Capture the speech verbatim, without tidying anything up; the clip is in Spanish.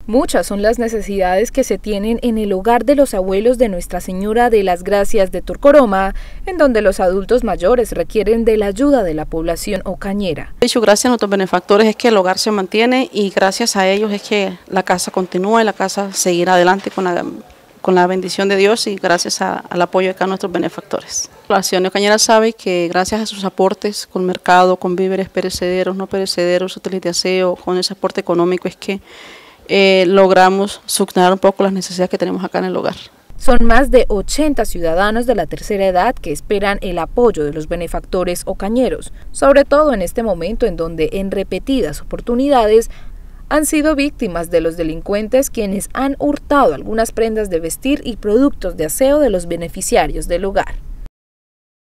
Muchas son las necesidades que se tienen en el hogar de los abuelos de Nuestra Señora de las Gracias de Torcoroma, en donde los adultos mayores requieren de la ayuda de la población ocañera. Dicho, gracias a nuestros benefactores es que el hogar se mantiene y gracias a ellos es que la casa continúa y la casa seguirá adelante con la, con la bendición de Dios y gracias a, al apoyo de cada nuestros benefactores. La ciudadanía ocañera sabe que gracias a sus aportes con mercado, con víveres perecederos, no perecederos, útiles de aseo, con ese aporte económico es que Eh, logramos subsanar un poco las necesidades que tenemos acá en el hogar. Son más de ochenta ciudadanos de la tercera edad que esperan el apoyo de los benefactores ocañeros, sobre todo en este momento en donde en repetidas oportunidades han sido víctimas de los delincuentes quienes han hurtado algunas prendas de vestir y productos de aseo de los beneficiarios del hogar.